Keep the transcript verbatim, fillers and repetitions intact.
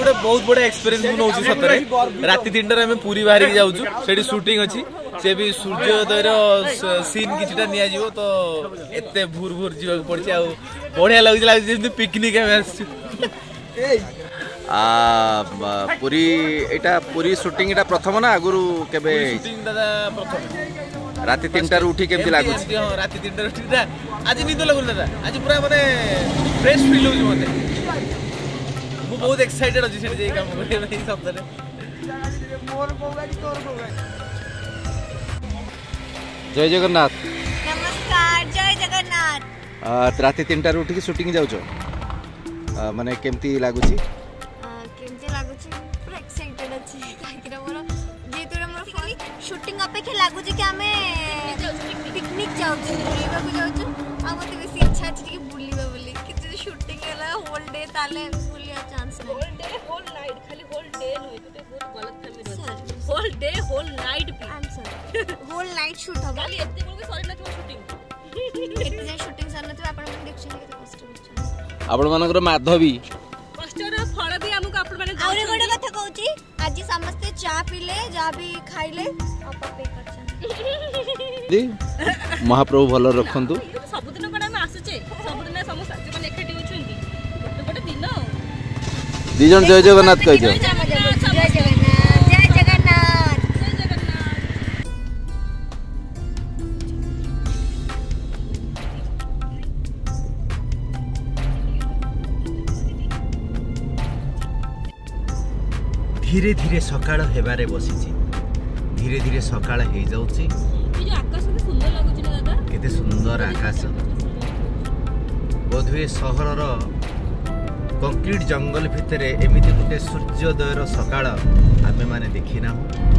गोटे बहुत बड़ा एक्सपीरियंस नौ सतरे राति तीन टाइम पूरी बाहर जाऊँ से शूटिंग अच्छी से भी सूर्योदय सीन किछटा निया जीवो तो एते भूर भूर जीवा पड़छ आ बढ़िया लगि लाग जे पिकनिक में आ पूरी एटा पूरी शूटिंग एटा प्रथम ना आगुरु केबे शूटिंग दादा प्रथम राति तीन टार उठी केमति लागु छी हां राति तीन टार उठी आज निद लागु दादा आज पूरा माने फ्रेश फील हो मते मु बहुत एक्साइटेड अछि से जे काम करे भाई सब रे मोर कोगाडी तोर कोगाडी। जय जगन्नाथ। नमस्कार जय जगन्नाथ। राति तीन टार उठी शूटिंग जाउछ माने केमति लागु छी केमति लागु छी पूरा एक्साइटेड अछि काकी रे मोर जे तोरा मोर फर्स्ट शूटिंग अपेक्षा लागु छी कि हमें पिकनिक जाउ छी बुलिबा को जाउ छी आ मते बेसी इच्छा अछि कि बुलिबा बोली कि शूटिंग होला होल डे ताले बुलिया चांस नै होल डे होल नाइट खाली होल डे होय तो बहुत गलत फहमी होल डे होल नाइट भी आंसर होल नाइट शूट हो खाली एते बोल के सॉरी ना शूटिंग एते शूटिंग सर न तो आपण मन देखछन केते कष्ट होछ आपण मानकर माधवी कष्टर फल भी हमको आपण माने आउरे गोडे कथा कहूची आज समस्त चा पीले जा भी खाइले आपा पे करछन दी महाप्रभु भलो रखंतु सब दिन कोना में आसुचे सब दिन समस्त जे माने एकठी होछुंती गोटे गोटे दिन दी जन जय जगन्नाथ कहि दियो। जय जगन्नाथ जय जगन्नाथ जय जगन्नाथ। धीरे धीरे सकाळ हेबारे बसिछि धीरे धीरे सकाळ हे जाउछि ई जो आकाश के सुंदर लागुछि ना दादा केते सुंदर आकाश बोधवे सहरर कंक्रीट जंगल भितरे एमिति गुटे सूर्योदयर सकाळ आमे माने देखिना